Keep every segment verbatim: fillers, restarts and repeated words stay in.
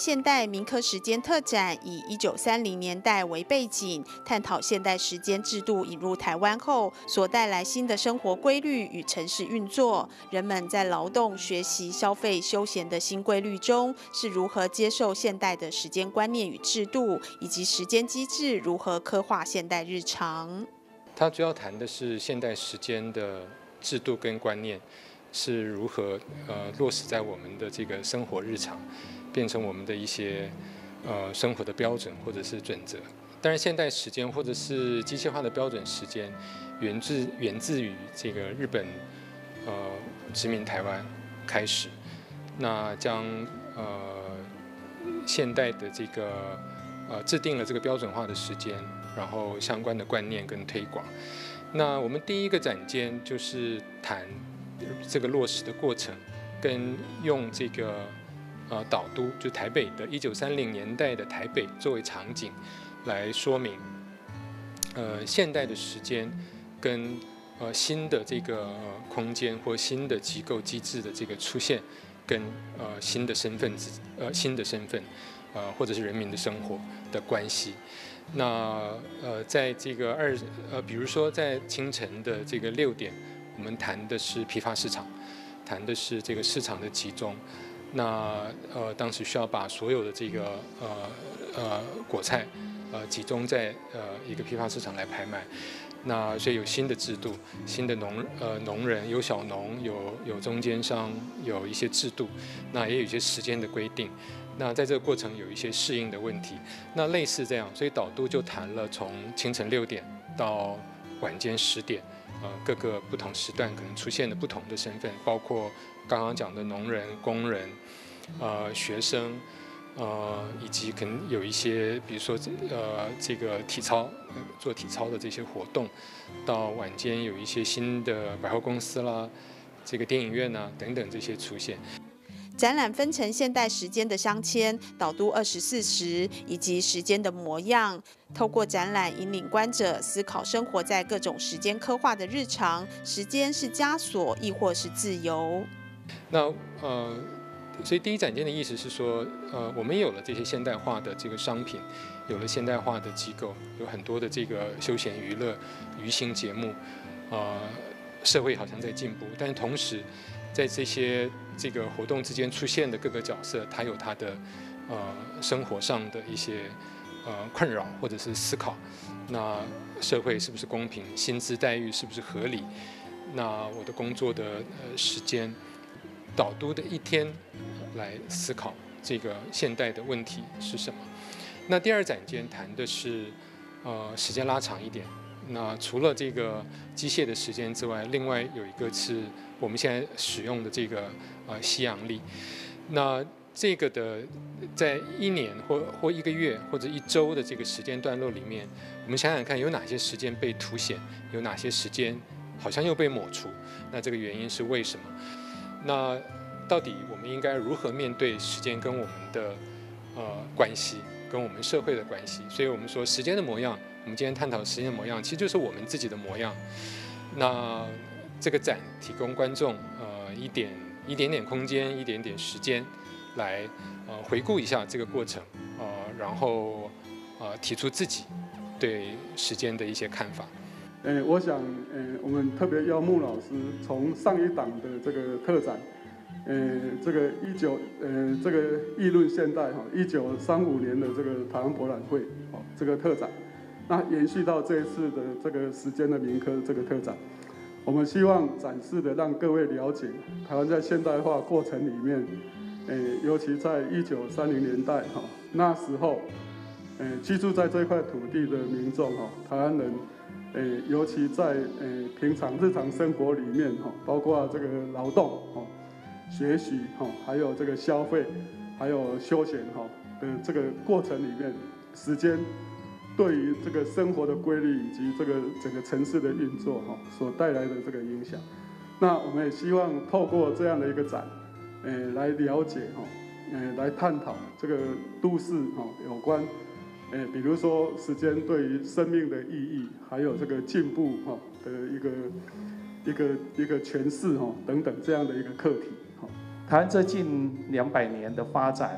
现代民科时间特展以一九三零年代为背景，探讨现代时间制度引入台湾后所带来新的生活规律与城市运作，人们在劳动、学习、消费、休闲的新规律中是如何接受现代的时间观念与制度，以及时间机制如何刻画现代日常。 它主要谈的是现代时间的制度跟观念是如何呃落实在我们的这个生活日常，变成我们的一些呃生活的标准或者是准则。当然，现代时间或者是机械化的标准时间，源自源自于这个日本呃殖民台湾开始，那将呃现代的这个呃制定了这个标准化的时间，然后相关的观念跟推广。那我们第一个展间就是谈这个落实的过程，跟用这个呃岛都，就台北的一九三零年代的台北作为场景，来说明呃现代的时间跟呃新的这个、呃、空间或新的机构机制的这个出现，跟呃新的身份呃新的身份呃或者是人民的生活的关系。那呃，在这个二呃，比如说在清晨的这个六点，我们谈的是批发市场，谈的是这个市场的集中。那呃，当时需要把所有的这个呃呃果菜呃集中在呃一个批发市场来拍卖。那所以有新的制度，新的农呃农人，有小农，有有中间商，有一些制度，那也有一些时间的规定。那在这个过程有一些适应的问题，那类似这样，所以岛都就谈了从清晨六点到晚间十点，呃，各个不同时段可能出现的不同的身份，包括刚刚讲的农人、工人、呃学生，呃，以及可能有一些，比如说呃这个体操，呃做体操的这些活动，到晚间有一些新的百货公司啦，这个电影院啊等等这些出现。 展览分成现代时间的镶嵌、岛都二十四时以及时间的模样，透过展览引领观者思考生活在各种时间刻画的日常，时间是枷锁亦或是自由。 那呃，所以第一展间的意思是说，呃，我们有了这些现代化的这个商品，有了现代化的机构，有很多的这个休闲娱乐、娱乐节目，呃，社会好像在进步，但是同时，在这些这个活动之间出现的各个角色，他有他的呃生活上的一些呃困扰或者是思考。那社会是不是公平？薪资待遇是不是合理？那我的工作的呃时间，岛都的一天来思考这个现代的问题是什么？那第二展间谈的是呃时间拉长一点。那除了这个机械的时间之外，另外有一个是我们现在使用的这个呃西洋历。那这个的在一年或或一个月或者一周的这个时间段落里面，我们想想看有哪些时间被凸显，有哪些时间好像又被抹除，那这个原因是为什么？那到底我们应该如何面对时间跟我们的呃关系，跟我们社会的关系？所以我们说时间的模样，我们今天探讨时间的模样，其实就是我们自己的模样。那这个展提供观众呃一点一点点空间，一点点时间，来呃回顾一下这个过程，呃，然后呃提出自己对时间的一些看法。 呃，我想，呃，我们特别邀穆老师从上一档的这个特展，呃，这个一九，呃，这个议论现代哈，一九三五年的这个台湾博览会，哦，这个特展，那延续到这一次的这个时间的民科这个特展，我们希望展示的让各位了解台湾在现代化过程里面，呃，尤其在一九三零年代哈，那时候，呃，居住在这块土地的民众哈，台湾人。呃，尤其在呃平常日常生活里面哈，包括这个劳动哈、学习哈，还有这个消费，还有休闲哈的这个过程里面，时间对于这个生活的规律以及这个整个城市的运作哈所带来的这个影响，那我们也希望透过这样的一个展，呃，来了解哈，呃，来探讨这个都市哈有关。诶，比如说时间对于生命的意义，还有这个进步哈的一个一个一个诠释哈等等这样的一个课题哈。 台湾这近两百年的发展，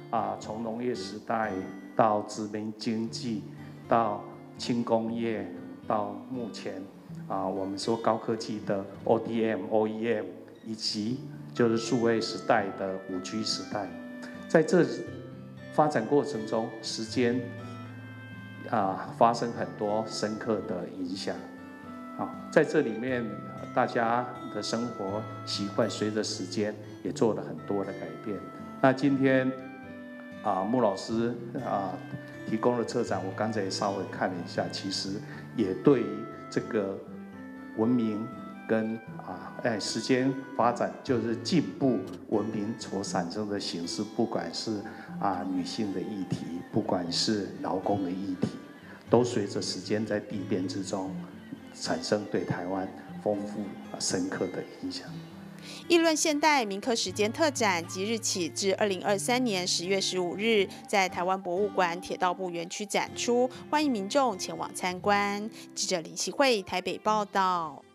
啊，从农业时代到殖民经济，到轻工业，到目前啊，我们说高科技的 O D M、O E M， 以及就是数位时代的五 G 时代，在这发展过程中，时间啊发生很多深刻的影响。啊，在这里面，大家的生活习惯随着时间也做了很多的改变。那今天啊，穆老师啊提供的策展，我刚才也稍微看了一下，其实也对于这个文明跟啊哎时间发展，就是进步文明所产生的形式，不管是啊女性的议题，不管是劳工的议题，都随着时间在地变之中，产生对台湾丰富、深刻的影响。 议论现代铭刻时间特展即日起至二零二三年十月十五日，在台湾博物馆铁道部园区展出，欢迎民众前往参观。记者林希慧台北报道。